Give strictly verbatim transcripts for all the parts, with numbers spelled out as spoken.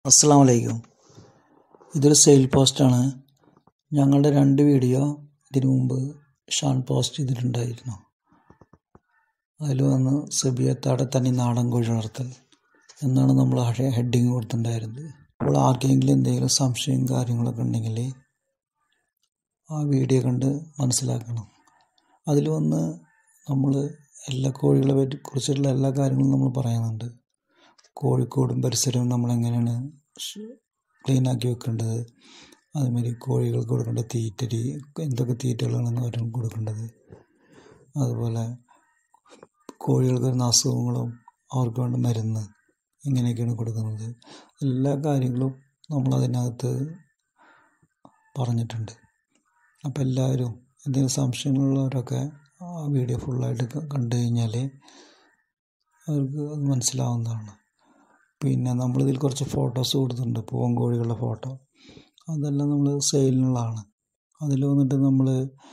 അസ്സലാമു അലൈക്കും. ഇതൊരു സെയിൽ പോസ്റ്റാണ്. ഞങ്ങളുടെ രണ്ട് വീഡിയോ ഇതിനു മുമ്പ് ഷാൻ പോസ്റ്റ് ചെയ്തിട്ടുണ്ടായിരുന്നു. അതിൽ വന്ന് സബിയത്താടെ തനി നാടൻ കോഴി വളർത്തൽ എന്നാണ് നമ്മൾ ഹെഡിങ് കൊടുത്തിട്ടുണ്ടായിരുന്നത്. അപ്പോൾ ആർക്കെങ്കിലും എന്തെങ്കിലും സംശയം കാര്യങ്ങളൊക്കെ ഉണ്ടെങ്കിൽ ആ വീഡിയോ കണ്ട് മനസ്സിലാക്കണം. അതിൽ വന്ന് നമ്മൾ എല്ലാ കോഴികളെ പറ്റി കുറിച്ചിട്ടുള്ള എല്ലാ കാര്യങ്ങളും നമ്മൾ പറയുന്നുണ്ട്. കോഴിക്കോടും പരിസരവും നമ്മളെങ്ങനെയാണ് ക്ലീനാക്കി വെക്കേണ്ടത്, അതുമാതിരി കോഴികൾക്ക് കൊടുക്കേണ്ട തീറ്റ, എന്തൊക്കെ തീറ്റകളാണെന്ന് അവരും കൊടുക്കേണ്ടത്, അതുപോലെ കോഴികൾക്ക് വരുന്ന അസുഖങ്ങളും അവർക്ക് വേണ്ട മരുന്ന് എങ്ങനെയൊക്കെയാണ് കൊടുക്കുന്നത്, എല്ലാ കാര്യങ്ങളും നമ്മളതിനകത്ത് പറഞ്ഞിട്ടുണ്ട്. അപ്പോൾ എല്ലാവരും എന്തെങ്കിലും സംശയങ്ങളുള്ളവരൊക്കെ ആ വീഡിയോ ഫുള്ളായിട്ട് കണ്ടു കഴിഞ്ഞാൽ അവർക്ക് അത് മനസ്സിലാവുന്നതാണ്. പിന്നെ നമ്മളിതിൽ കുറച്ച് ഫോട്ടോസ് കൊടുത്തിട്ടുണ്ട്, പൂവൻ കോഴികളുടെ ഫോട്ടോ. അതെല്ലാം നമ്മൾ സെയിലിനുള്ളതാണ്. അതിൽ വന്നിട്ട് നമ്മൾ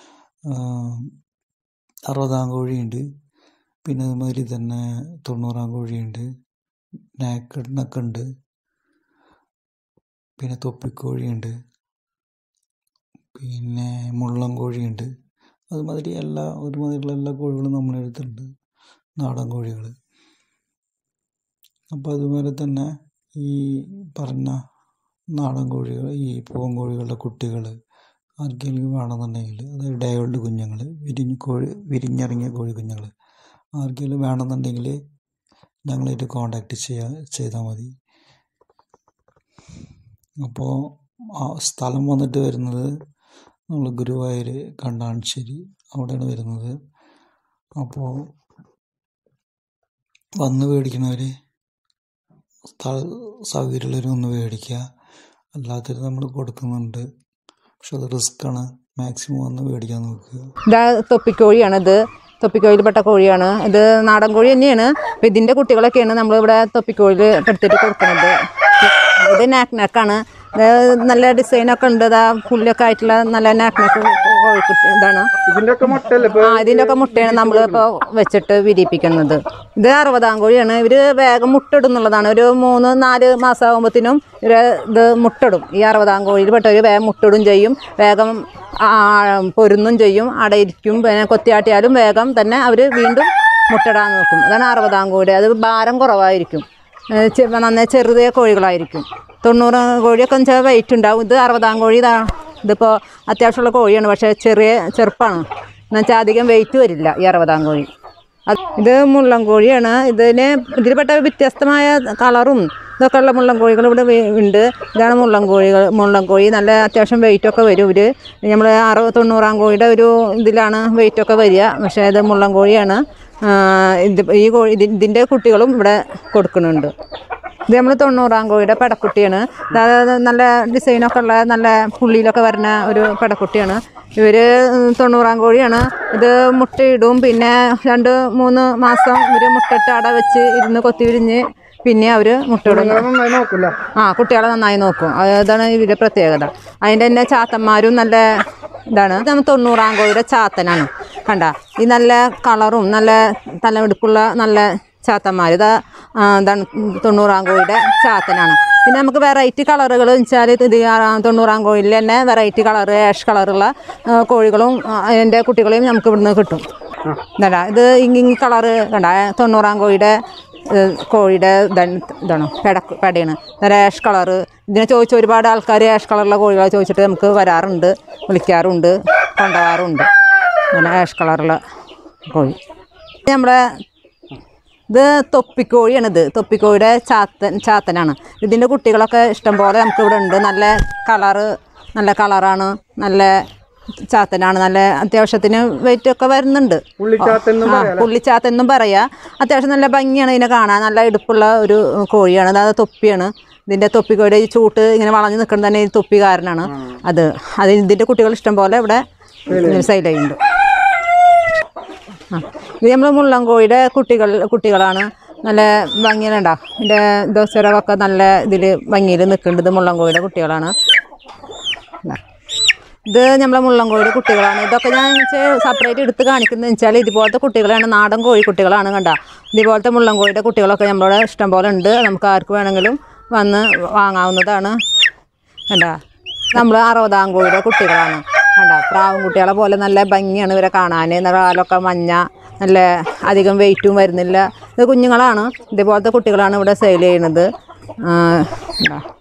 അറുപതാം കോഴിയുണ്ട്, പിന്നെ അതുമാതിരി തന്നെ തൊണ്ണൂറാം കോഴിയുണ്ട്, നാക്കഡ് നക്കുണ്ട്, പിന്നെ തൊപ്പിക്കോഴിയുണ്ട്, പിന്നെ മുള്ളൻ കോഴിയുണ്ട്. അതുമാതിരി എല്ലാ ഒരുമാതിരിയുള്ള എല്ലാ കോഴികളും നമ്മളെടുത്തിട്ടുണ്ട്, നാടൻ കോഴികൾ. അപ്പോൾ അതുപോലെ തന്നെ ഈ പറഞ്ഞ നാടൻ കോഴികൾ, ഈ പൂവൻ കോഴികളുടെ കുട്ടികൾ ആർക്കെങ്കിലും വേണമെന്നുണ്ടെങ്കിൽ, അതായത് ഡേയോൾഡ് കുഞ്ഞുങ്ങൾ, വിരിഞ്ഞ് കോഴി വിരിഞ്ഞിറങ്ങിയ കോഴി കുഞ്ഞുങ്ങൾ ആർക്കെങ്കിലും വേണമെന്നുണ്ടെങ്കിൽ ഞങ്ങളായിട്ട് കോണ്ടാക്ട് ചെയ്യാൻ ചെയ്താൽ മതി. അപ്പോൾ ആ സ്ഥലം വന്നിട്ട് വരുന്നത് നമ്മൾ ഗുരുവായൂർ കണ്ടാൺശ്ശേരി അവിടെയാണ് വരുന്നത്. അപ്പോൾ വന്ന് മേടിക്കണവർ സ്ഥല സൗകര്യമുള്ളവർ ഒന്ന് മേടിക്കുക, അല്ലാത്തവർ നമ്മൾ കൊടുക്കുന്നുണ്ട്. പക്ഷെ അത് റിസ്ക്കാണ്, മാക്സിമം വന്ന് മേടിക്കാൻ നോക്കുക. ഇതാ തൊപ്പിക്കോഴിയാണിത്, തൊപ്പിക്കോഴിയിൽപ്പെട്ട കോഴിയാണ് ഇത്. നാടൻ കോഴി തന്നെയാണ്. അപ്പോൾ ഇതിൻ്റെ കുട്ടികളൊക്കെയാണ് നമ്മളിവിടെ തൊപ്പിക്കോഴിയിൽ എടുത്തിട്ട് കൊടുക്കുന്നത്. ഇത് നാക്ക് നാക്കാണ്. നല്ല ഡിസൈനൊക്കെ ഉണ്ട്. ഇതാ പുല്ലൊക്കെ ആയിട്ടുള്ള നല്ല നാക്ക് നാക്ക് കോഴിക്കുട്ടി ഇതാണ്. ആ ഇതിൻ്റെ ഒക്കെ മുട്ടയാണ് നമ്മളിപ്പോൾ വെച്ചിട്ട് വിരിയിപ്പിക്കുന്നത്. ഇത് അറുപതാം കോഴിയാണ്. ഇവർ വേഗം മുട്ടിടുന്നുള്ളതാണ്. ഒരു മൂന്ന് നാല് മാസമാകുമ്പോഴത്തേനും ഇവർ ഇത് മുട്ടിടും. ഈ അറുപതാം കോഴിയിൽ പെട്ടവർ വേഗം മുട്ടിടും ചെയ്യും, വേഗം പൊരുന്നും ചെയ്യും, അടയിരിക്കും. പിന്നെ കൊത്തിയാട്ടിയാലും വേഗം തന്നെ അവർ വീണ്ടും മുട്ടിടാൻ നോക്കും. അതാണ് അറുപതാം കോഴി. അത് ഭാരം കുറവായിരിക്കും, നന്നായി ചെറുതേ കോഴികളായിരിക്കും. തൊണ്ണൂറ് കോഴിയൊക്കെ വെച്ചാൽ വെയിറ്റ് ഉണ്ടാവും. ഇത് അറുപതാം കോഴി ഇതാ. ഇതിപ്പോൾ അത്യാവശ്യമുള്ള കോഴിയാണ്, പക്ഷേ ചെറിയ ചെറുപ്പാണ്, എന്നുവെച്ചാൽ അധികം വെയിറ്റ് വരില്ല ഈ അറുപതാം കോഴി. അത് ഇത് മുള്ളൻ കോഴിയാണ്. ഇതിന് ഇതിൽപ്പെട്ട വ്യത്യസ്തമായ കളറും ഇതൊക്കെ ഉള്ള മുള്ളൻ കോഴികൾ ഇവിടെ ഉണ്ട്. ഇതാണ് മുള്ളൻ കോഴികൾ. മുള്ളൻ കോഴി നല്ല അത്യാവശ്യം വെയിറ്റൊക്കെ വരും. ഇവർ നമ്മൾ അറുപത് തൊണ്ണൂറാം കോഴിയുടെ ഒരു ഇതിലാണ് വെയിറ്റൊക്കെ വരിക. പക്ഷേ ഇത് മുള്ളൻ കോഴിയാണ്. ഇത് ഈ കോഴി ഇതിൻ്റെ കുട്ടികളും ഇവിടെ കൊടുക്കുന്നുണ്ട്. ഇത് നമ്മൾ തൊണ്ണൂറാം കോഴിയുടെ പെടക്കുട്ടിയാണ്. അതായത് നല്ല ഡിസൈനൊക്കെ ഉള്ള നല്ല പുള്ളിയിലൊക്കെ വരുന്ന ഒരു പെടക്കുട്ടിയാണ്. ഇവർ തൊണ്ണൂറാം കോഴിയാണ്. ഇത് മുട്ടയിടും. പിന്നെ രണ്ട് മൂന്ന് മാസം ഇവർ മുട്ടയിട്ട് അട വെച്ച് ഇരുന്ന് കൊത്തി വിരിഞ്ഞ് പിന്നെ അവർ മുട്ടയിടും. ആ കുട്ടികളെ നന്നായി നോക്കും. അതാണ് ഇവരുടെ പ്രത്യേകത. അതിൻ്റെ തന്നെ ചാത്തന്മാരും നല്ല ഇതാണ്. നമ്മൾ തൊണ്ണൂറാം കോഴിയുടെ ചാത്തനാണ്. കണ്ട ഈ നല്ല കളറും നല്ല തലമെടുപ്പുള്ള നല്ല ചാത്തന്മാർ. ഇതാ എന്താണ് തൊണ്ണൂറാം കോഴിയുടെ ചാത്തനാണ്. പിന്നെ നമുക്ക് വെറൈറ്റി കളറുകൾ വെച്ചാൽ ഇത് തൊണ്ണൂറാം കോഴിയിൽ തന്നെ വെറൈറ്റി കളറ് ആഷ് കളറുള്ള കോഴികളും അതിൻ്റെ കുട്ടികളെയും നമുക്ക് ഇവിടുന്ന് കിട്ടും. എന്താ ഇത് ഇങ്ങി കളറ് കണ്ട തൊണ്ണൂറാം കോഴിയുടെ കോഴിയുടെ ഇതാണ് പെട പെടയാണ് നല്ല ആഷ് കളറ്. ഇതിനെ ചോദിച്ച് ഒരുപാട് ആൾക്കാർ ആഷ് കളറുള്ള കോഴികളെ ചോദിച്ചിട്ട് നമുക്ക് വരാറുണ്ട്, വിളിക്കാറുണ്ട്, കൊണ്ടുപോകാറുണ്ട്. അങ്ങനെ ആഷ് കളറുള്ള കോഴി. നമ്മുടെ ഇത് തൊപ്പിക്കോഴിയാണിത്. തൊപ്പിക്കോഴിയുടെ ചാത്തൻ ചാത്തനാണ്. ഇതിൻ്റെ കുട്ടികളൊക്കെ ഇഷ്ടംപോലെ നമുക്കിവിടെ ഉണ്ട്. നല്ല കളറ് നല്ല കളറാണ്, നല്ല ചാത്തനാണ്. നല്ല അത്യാവശ്യത്തിന് വെയിറ്റൊക്കെ വരുന്നുണ്ട്. ആ പുള്ളിച്ചാത്തെന്നും പറയാം. അത്യാവശ്യം നല്ല ഭംഗിയാണ് ഇതിനെ കാണാൻ. നല്ല ഇടുപ്പുള്ള ഒരു കോഴിയാണ്. അതായത് തൊപ്പിയാണ്. ഇതിൻ്റെ തൊപ്പിക്കോഴിയുടെ ഈ ചൂട്ട് ഇങ്ങനെ വളഞ്ഞ് നിൽക്കുന്നത് തന്നെ ഈ തൊപ്പി കാരനാണ്. അത് അത് ഇതിൻ്റെ കുട്ടികൾ ഇഷ്ടംപോലെ ഇവിടെ സെയിലുണ്ട്. ആ ഇത് നമ്മൾ മുള്ളൻ കോഴിയുടെ കുട്ടികൾ കുട്ടികളാണ്. നല്ല ഭംഗിയിലുണ്ടോ ഇതിൻ്റെ ദോശരവൊക്കെ നല്ല ഇതിൽ ഭംഗിയിൽ നിൽക്കുന്നുണ്ട്. ഇത് മുള്ളൻ കോഴിയുടെ കുട്ടികളാണ്. ഇത് നമ്മളെ മുള്ളൻ കോഴിയുടെ കുട്ടികളാണ്. ഇതൊക്കെ ഞാൻ സെപ്പറേറ്റ് എടുത്ത് കാണിക്കുന്നത് വെച്ചാൽ ഇതുപോലത്തെ കുട്ടികളാണ്, നാടൻ കോഴി കുട്ടികളാണ്. കണ്ട ഇതുപോലത്തെ മുള്ളൻ കോഴിയുടെ കുട്ടികളൊക്കെ നമ്മളോട് ഇഷ്ടം പോലെ ഉണ്ട്. നമുക്ക് ആർക്ക് വേണമെങ്കിലും വന്ന് വാങ്ങാവുന്നതാണ്. കണ്ടാ നമ്മൾ അറുപതാം കോഴിയുടെ കുട്ടികളാണ്. കണ്ടാ പ്രാവും കുട്ടികളെ പോലെ നല്ല ഭംഗിയാണ് ഇവരെ കാണാൻ. കാലൊക്കെ മഞ്ഞ, നല്ല അധികം വെയിറ്റും വരുന്നില്ല. ഇത് കുഞ്ഞുങ്ങളാണ്. ഇതേപോലത്തെ കുട്ടികളാണ് ഇവിടെ സെയിൽ ചെയ്യുന്നത്.